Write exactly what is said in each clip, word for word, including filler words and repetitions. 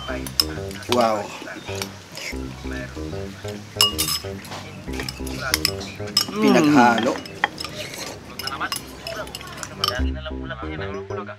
Wow. Pinaghalo. Lagi na lang ulam ang yan. Ang ulam ka?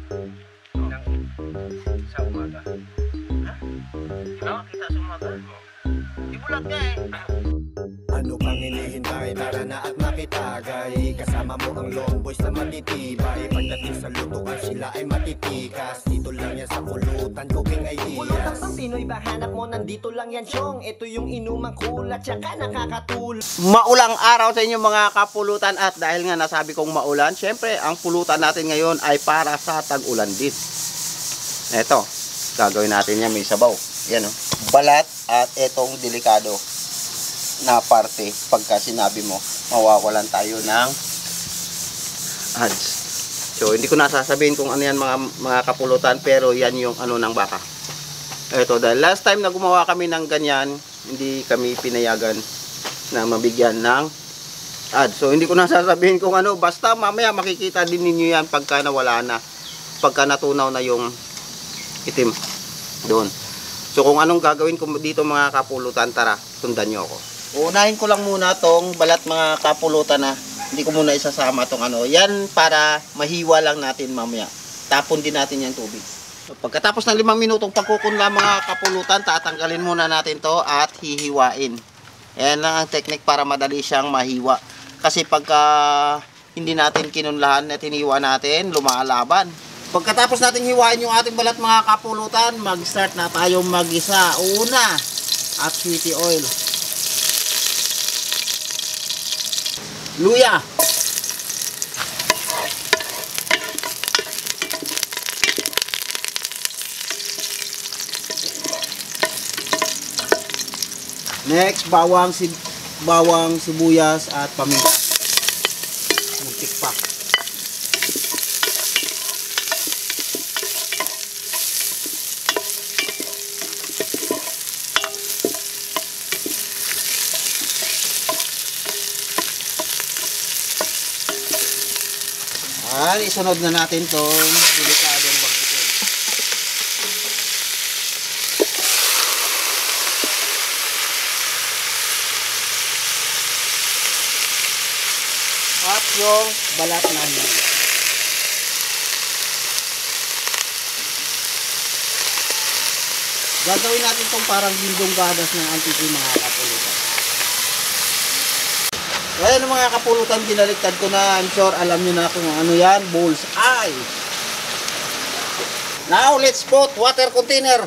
Sa umaga. Ha? Kita sa umaga? Ibulat ka eh. Ano pang hinihintay? Tara na at makitagay. Kasama mo ang long boys na matitibay. Pagdating sa lutuan sila ay matitikas. Dito lang yan sa Pulutan Cooking Ideas. Pulutan pang Pinoy ba hanap mo? Nandito lang yan syong. Ito yung inumang kulat tsaka nakakatul. Maulang araw sa inyo mga kapulutan. At dahil nga nasabi kong maulan, syempre ang pulutan natin ngayon ay para sa tag-ulan din. Eto, gagawin natin yan, may sabaw. Yan o, balat at etong delikado na parte. Pagka sinabi mo, mawawalan tayo ng ads. So hindi ko nasasabihin kung ano yan mga, mga kapulutan, pero yan yung ano ng baka. Eto, dahil last time na gumawa kami ng ganyan, hindi kami pinayagan na mabigyan ng ads. So hindi ko nasasabihin kung ano, basta mamaya makikita din ninyo yan pagka nawala na, pagka natunaw na yung itim doon. So kung anong gagawin ko dito mga kapulutan, tara, sundan nyo ako. Unahin ko lang muna tong balat mga kapulutan na hindi ko muna isasama tong ano. Yan para mahiwa lang natin mamaya. Tapon din natin yung tubig. So, pagkatapos ng limang minutong pagkukunla mga kapulutan, tatanggalin muna natin to at hihiwain. Yan lang ang technique para madali siyang mahiwa. Kasi pagka hindi natin kinunlahan at hiniwa natin, lumalaban. Pagkatapos natin hiwain yung ating balat mga kapulutan, mag-start na tayong mag-isa. Una, at sweetie oil. Luya. Next, bawang, sib bawang, sibuyas at paminta. Muntik pa. At isunod na natin tong delikadong bangkitin. At yung balat na niya. Gagawin natin tong parang gindong gadas ng antiki mga kapulutan. Ayan mga kapulutan, binaliktad ko na. I'm sure alam nyo na kung ano yan. Bull's eye. Now, let's put water container.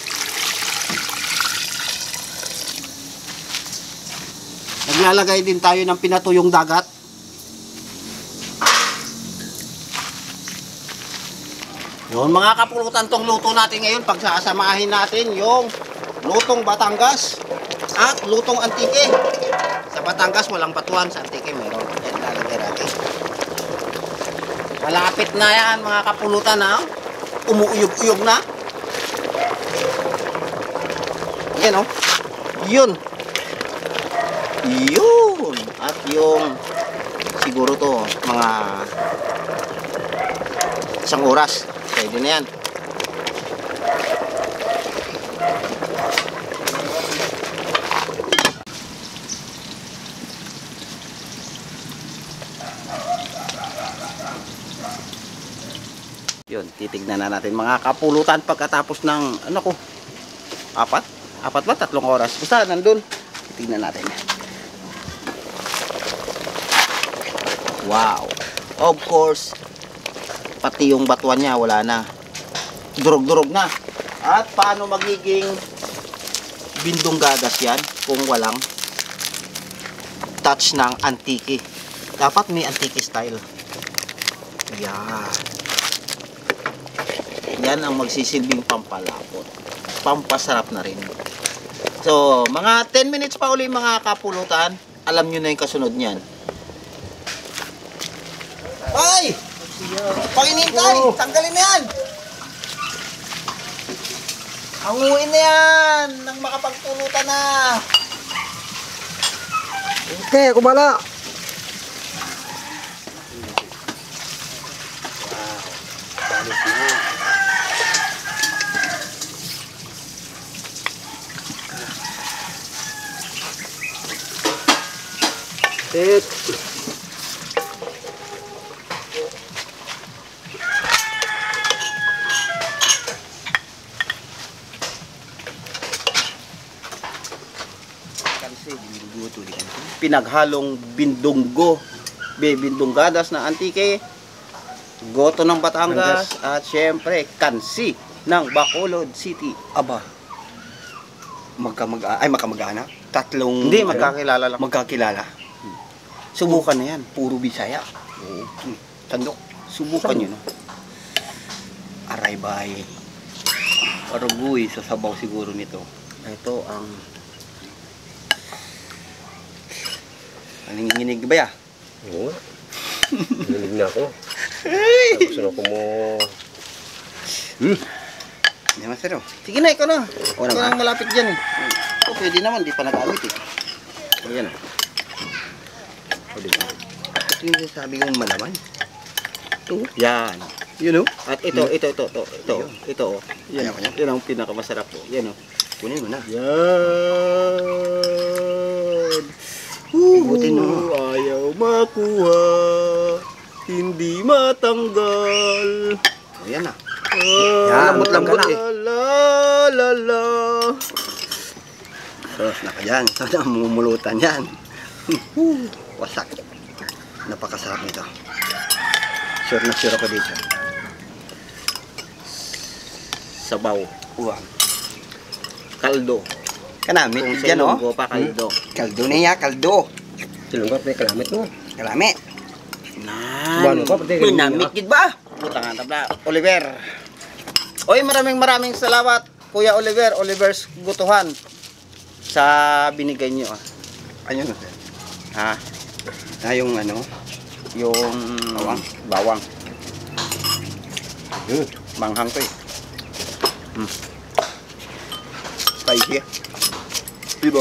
Naglalagay din tayo ng pinatuyong dagat. Yun mga kapulutan, tong luto natin ngayon. Pagsasamahin natin yung lutong Batangas at lutong Antique. Sa Batangas walang batuan, sa Antique meron. Yan lalagay natin. Malapit na yan mga kapulutan ha. Umuuyog-uyog na. Yan o. Oh. Yun. Yun. At yung siguro to mga isang oras. Pwede na yan. Yun, titignan na natin mga kapulutan pagkatapos ng ano ko, apat? Apat ba? Tatlong oras. Basta nandun. Titignan natin. Wow. Of course, pati yung batuan niya wala na. Durog-durog na. At paano magiging bindong gagas yan kung walang touch ng Antique? Dapat may Antique style. Yan. Yan ang magsisilbing pampalapot. Pampasarap na rin. So, mga ten minutes pa uli mga kapulutan. Alam nyo na yung kasunod niyan. Ay! Panginintay! Tanggalin na yan! Hanguin na yan! Nang makapagpulutan na! Okay, kumala! Sit. Kansi, binuguto di kansi. Pinaghalong bindunggo. Be, bindunggadas na antike. Goto ng Batangas. At syempre, kansi ng Bacolod City. Aba. Magkamag ay magkamag-anak. Tatlong Hindi, ano, magkakilala lang. magkakilala. Subukan na yan. Puro Bisaya. Oo. Hmm. Tandok. Subukan nyo no. Aray bay. Arugoy sa sabaw siguro nito. Ito ang Nanginginig ba ya? Oo. Naninig na ako. Gusto na ko mo... Hmm. Hindi masero. Sige na, ikaw na. O Ikaw naman. nang malapit dyan eh. O pwede naman, di pa nagamit eh. Ayan o. O diba? Ito yung sabi kong malaman. Ito. Yan. Yun o. At ito, ito, ito, ito, ito, ito, oh. Yan, Ayaw ko niya. yan ang pinakamasarap po. Yan, oh. Kunin mo na. Yan. Ikutin mo. Ayaw makuha, hindi matanggal. O yan na. Ah, lambot-lambot eh. La, la, la. Sos na ka dyan. Sana mumulutan yan. Wasak. Napakasarap nito. Sure na sure ako dito. Sabaw. Uwang. Kaldo. Kanamit. Kung sa Yan o. Ilonggo pa, kaldo. Kaldo niya, kaldo. Silunggat may kalamit mo. Kalami. Bano ka, pati ganyan Pinamit gid ba? Puta nga tabla. Oliver. Oy, maraming maraming salamat Kuya Oliver, Oliver's Gutuhan sa binigay niyo ah. Ayun o sir. Ha? Ah, yung ano. Yung Bawang. Bawang. Hmm. Manghang to eh. Spicy. Diba?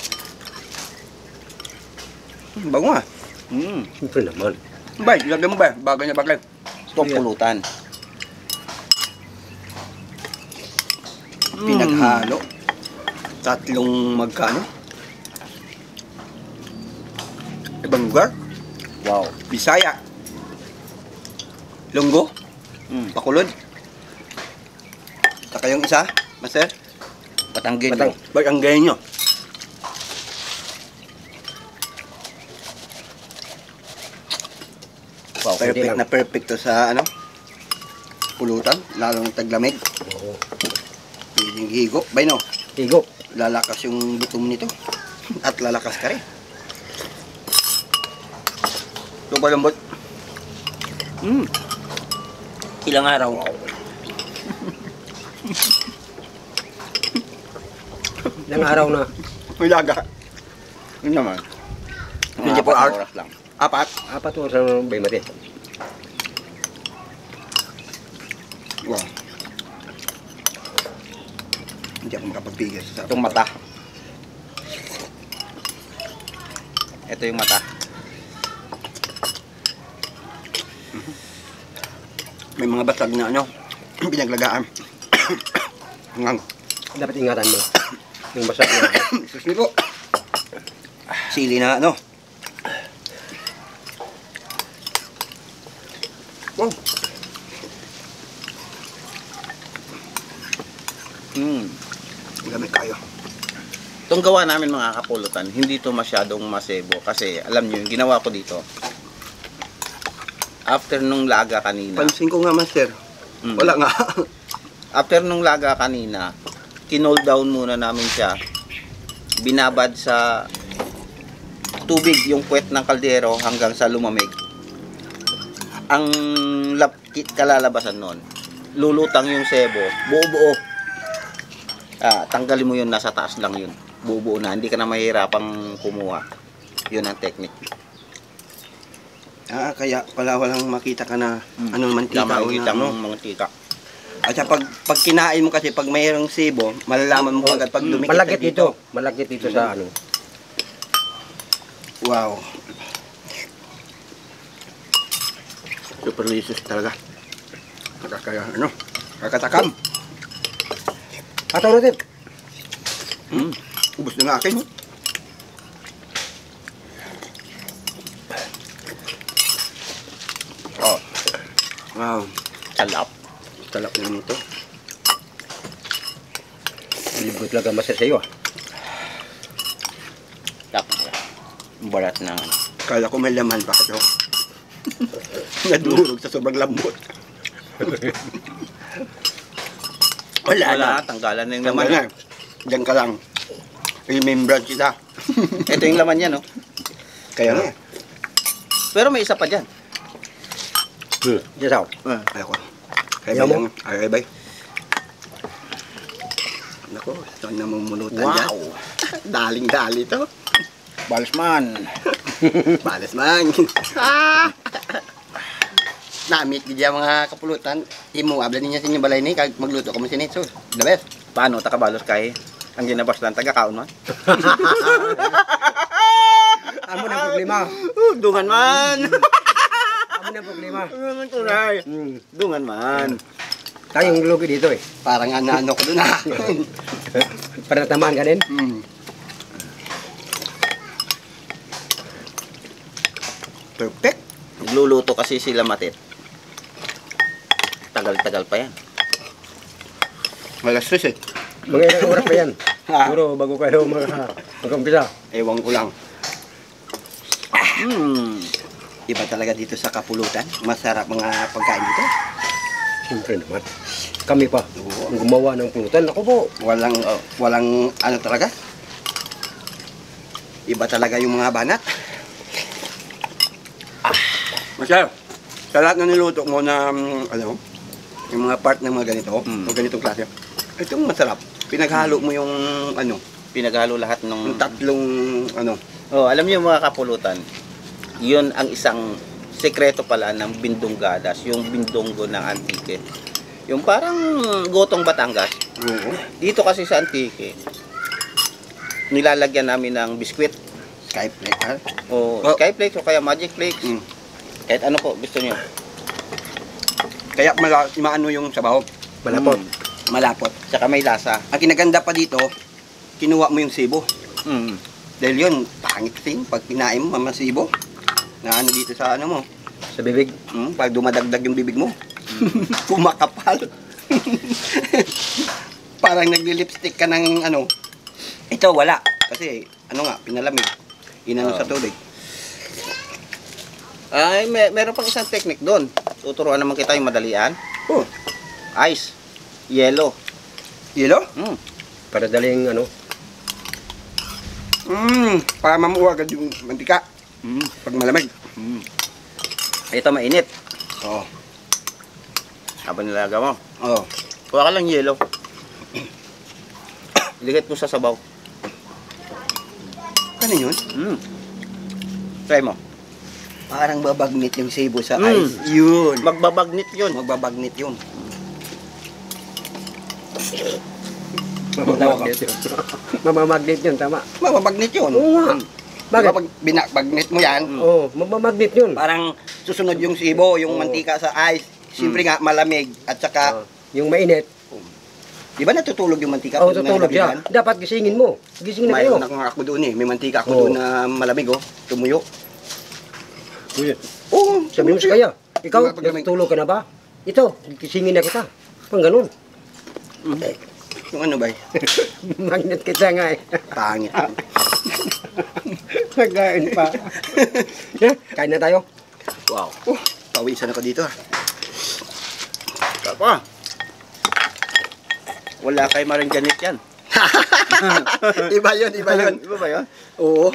Hmm, Bango ah. Mm. Siyempre naman. Bay, lagyan mo ba? Bagay na bagay. Ito pulutan. Pinaghalo. Tatlong magkano? Ibang lugar? Wow. Bisaya. Longgo. Mm. Bacolod. Saka yung isa, master. Patanggin. Patang. Baganggenyo. Wow. Perfect lang. na perfect to sa ano? Pulutan, lalong taglamig. Oo. Pwedeng higo. Bay no, Tigo. lalakas yung gutom nito. At lalakas ka rin. Ito ba lambot? Mm. Ilang araw? Ilang araw na. May laga. Yun naman. Mga twenty-four apat na hours. oras lang. Apat. Apat mo sa bay mati. Wow. Hindi ako makapagpigil sa Itong mata. Ito yung mata. May mga basag na ano, pinaglagaan. Ngang. Dapat ingatan mo. Yung basag na. Excuse me po. Sili na ano. Wow. Mm. Gamit kayo. Itong gawa namin mga kapulutan, hindi to masyadong masebo kasi alam nyo yung ginawa ko dito. After nung laga kanina, Pansin ko nga, master. Mm. Wala nga. after nung laga kanina, kinol down muna namin siya. Binabad sa tubig yung puwet ng kaldero hanggang sa lumamig. Ang lap, kalalabasan nun, lulutang yung sebo, buo-buo. Ah, tanggalin mo yun, nasa taas lang yun. Buo-buo na, hindi ka na mahirapang kumuha. Yun ang technique. Ah, kaya pala walang makita ka na Mm. ano mantika Tama, o makikita na mo ano. mga tika. At saka pag, pag kinain mo kasi, pag mayroong sibo, malalaman mo agad pag dumikit Malagkit ka dito. Malagkit dito sa ano. Wow. Super delicious talaga. Nakakaya, ano, kakatakam. Ataw natin. Mm. Ubus na nga akin. Wow. Salap. Salap naman ito. Libot lang ang masaya sa'yo ah. Tapos, balat ng ano. Kala ko may laman pa ito. Nadurog sa sobrang lambot. Wala, Wala, na. tanggalan na yung Laman laman. na. Diyan ka lang. Remembrance kita. Ito yung laman niya, no? Kaya nga. Pero may isa pa dyan. Hmm. Diyan sao? Ah, ayoko. Kaya Ayaw mo? mo? Ay, ay, bay. Nako, ito na mamulutan dyan. Wow! Daling-dali to. Balsman! Balas man. Ah! Namit di mga kapulutan. Imo abla niya sa inyo balay ni kag magluto ko mo sinit. So, the best. Paano takabalos kay ang ginabas lang taga-kaon man? Amo na problema. Uh, dungan man. Amo na problema. Dungan tunay. Hmm. Dungan man. Tayong lugi dito eh. Parang ano ko doon ah. Para natamaan ka din. Mm. Perfect. Nagluluto kasi sila matit. Tagal-tagal pa yan. Wala stress eh. Mga ilang oras pa yan. Ha? Siguro bago kayo mag mag-umpisa. Ewan ko lang. Hmm. Iba talaga dito sa kapulutan. Masarap mga pagkain dito. Siyempre naman. Kami pa. Oo. Ang gumawa ng pulutan. Ako po. Walang, uh, walang ano talaga. Iba talaga yung mga banat. Masarap. Sa lahat na niluto mo na, um, ano, yung mga part ng mga ganito, Mm. o ganitong klase, itong masarap. Pinaghalo mo yung, ano, Pinaghalo lahat ng... yung tatlong, ano, Oh, alam niyo mga kapulutan, yun ang isang sekreto pala ng bindunggadas, yung bindunggo ng Antique. Yung parang gotong Batangas. oo, Dito kasi sa Antique, nilalagyan namin ng biskwit Skype plate, ha? o Oh. skyflakes o kaya magic flakes. Mm. Kahit ano po gusto niyo. Kaya mala, maano yung sabaw, Malapot. Mm. malapot. Tsaka may lasa. Ang kinaganda pa dito, kinuha mo yung sibo. Mm. Dahil yun, pangit kasi pag kinain mo, mamasibo. Na ano dito sa ano mo, Sa bibig. hmm, pag dumadagdag yung bibig mo, kumakapal. Parang nagli-lipstick ka ng ano. Ito, wala. Kasi, ano nga, pinalamig. Inano Oo. sa tubig. Ay, may, meron pang isang technique doon. Tuturuan naman kita yung madalian. Oh, Ice, yellow. yelo? Mm. Para daling ano. Hmm, para mamuha agad yung mantika. Mm. Pag malamig. Mm. Ito mainit. Oo. Habang nilaga mo. Oo. Kuha ka lang yellow. Iligit mo sa sabaw. Ano yun? Mm. Try mo. Parang babagnit yung sibo sa Mm. ice. Yun. Magbabagnit yun. Magbabagnit yun. Mamamagnet yun. Mamamagnet yun, tama. Mababagnit yun. Oo nga. Hmm. Bakit? Diba pag binabagnit mo yan, Mm. Oo, mamamagnet yun. parang susunod yung sibo, yung Oo. mantika sa ice. Siyempre nga, malamig. At saka, Oo. Yung mainit. di ba natutulog yung mantika? Oo, pag tutulog siya. nalabigan? Dapat gisingin mo. Gisingin na kayo. Mayroon ako ako doon eh. May mantika ako Oo. doon na malamig oh. Tumuyo. Uy, Oo. sabi mo sa kaya. Ikaw, Pag- natutulog ka na ba? Ito, gisingin na kita. Pang ganun. Eh, yung ano ba eh? Magnet kita nga eh. Pangit. Nagkain pa. Yeah, kain na tayo. Wow. Oh, pawisan ako dito ah. Tapa. Wala kay Marinjanit yan. Iba yun, iba yun. Iba ba yun? Oo.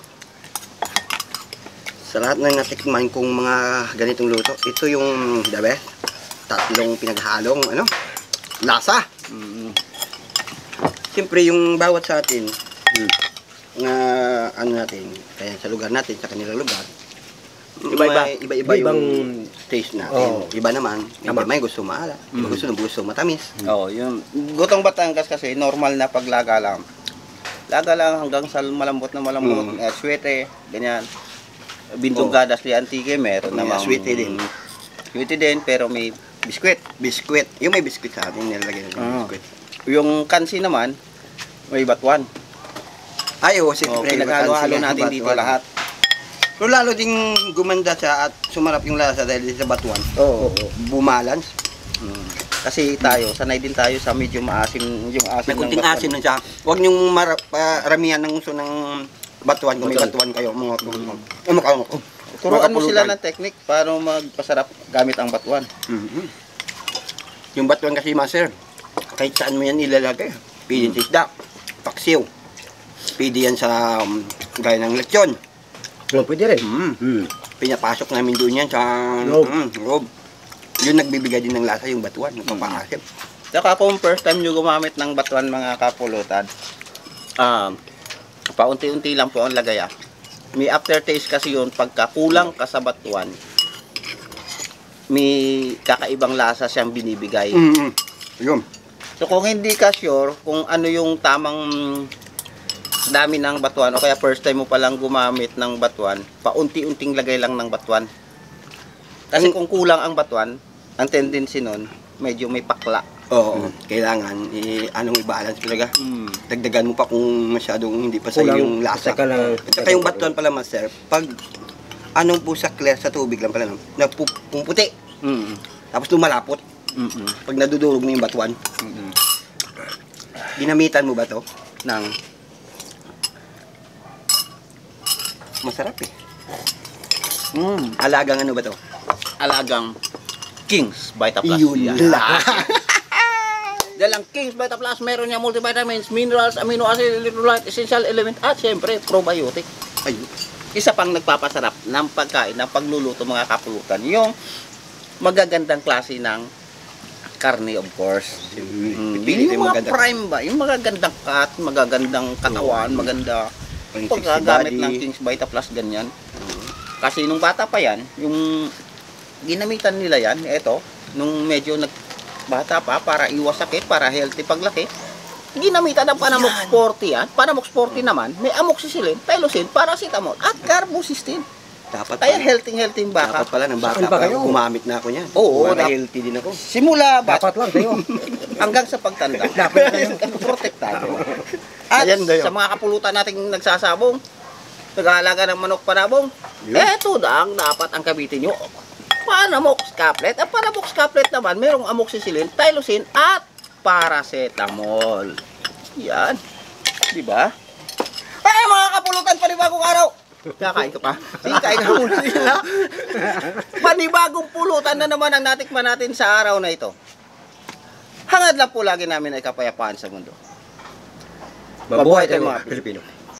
Sa lahat ng natikman kong mga ganitong luto, ito yung, dabe, tatlong pinaghalong, ano, lasa. Mm. Siyempre, yung bawat sa atin, nga, ano natin, kaya sa lugar natin, sa kanilang lugar, Iba-iba. may iba-iba yung Ibang- taste natin. Oo. Iba naman, may, Tama. may gusto maalat, iba Mm. gusto ng gusto matamis. Oo, yung gotong Batangas kasi normal na paglaga lang. Laga lang hanggang sa malambot na malambot, Mm. eh, swete, ganyan. Bindunggadas li Antique, meron Yeah, namang swete din. Swete din, pero may biskwit. Biskwit, yung may biskwit sa atin, nilalagay ng Ah. biskwit. Yung kansi naman, may batuan. Ay, oo, O, siyempre, pinaghalo-halo nagkakansi natin yan, dito batuan. lahat. Pero lalo ding gumanda siya at sumarap yung lasa dahil sa batuan. Oo. Bumalance. Mm. Kasi tayo, sanay din tayo sa medyo maasim, yung asim May ng kunting batuan. asin na siya. Huwag niyong mara- paramihan ng uso ng batuan. Kung may Batuan. batuan kayo, mga ano ka, ano Turuan mo sila ng technique para magpasarap gamit ang batuan. Mhm. Yung batuan kasi, master, kahit saan mo yan ilalagay. Pwede sa isda, paksiw. Pwede yan sa um, gaya ng lechon. Oh, pwede rin. Mm. Hmm. Pinapasok namin doon yan sa Loob. mm, loob. Yun nagbibigay din ng lasa yung batuan, yung papaasim. Saka kung first time nyo gumamit ng batuan mga kapulutan, um, paunti-unti lang po ang lagay ah. May aftertaste kasi yun, pagka kulang ka sa batuan, may kakaibang lasa siyang binibigay. Mm. Yun. So kung hindi ka sure kung ano yung tamang dami ng batuan o kaya first time mo palang gumamit ng batuan, paunti-unting lagay lang ng batuan. Kasi kung kulang ang batuan, ang tendency nun, medyo may pakla. Oo, kailangan i anong i-balance talaga. Mm. Dagdagan mo pa kung masyadong hindi pa sa'yo Kulang, yung lasa. saka lang- At saka yung batuan pala, master, pag anong busa clear sa tubig lang pala, no? Nagpuputi, Mm. tapos lumalapot. Mm. Pag nadudurog mo yung batuan, Mm. ginamitan mo ba to? Nang Masarap eh. mm. Alagang ano ba to? alagang King's Vita Plus. Yun Yan. lang. Dahil ang King's Vita Plus, meron niya multivitamins, minerals, amino acid, electrolyte, essential element, at syempre, probiotic. Ayun. Isa pang nagpapasarap ng pagkain, ng pagluluto mga kapulutan, yung magagandang klase ng karne, of course. Mm, Pipili yung yung mga maganda. prime ba? Yung magagandang cut, magagandang katawan, maganda. Yung Pagkagamit sexy ng body. King's Vita Plus, ganyan. Kasi nung bata pa yan, yung ginamitan nila yan, eto, nung medyo nagbata pa, para iwas sakit, para healthy paglaki, ginamitan ng Panamox forty yan. Panamox forty naman, may amoxicillin, tylosin, paracetamol, at carbocysteine. Dapat Kaya pala, healthy-healthy yung baka. dapat pala ng bata Saan ba pa, kayo? gumamit na ako niyan. Oo, Para dap- healthy din ako. Simula bata Dapat lang sa'yo. hanggang sa pagtanda. Dapat kayo. Protektado. At Ayan daw yun. sa mga kapulutan nating nagsasabong, nag-aalaga ng manok panabong, Yun. eto na ang dapat ang gamitin nyo. Panamox caplet. Ang Panamox caplet naman, merong amoxicillin, tylosin, at paracetamol. Yan. Di ba? Ay, mga kapulutan, panibagong araw. Kakain ka pa? Sige, kain ka muna sila. Panibagong pulutan na naman ang natikman natin sa araw na ito. Hangad lang po lagi namin ay kapayapaan sa mundo. Mabuhay tayo, tayo mga mga Pilipino.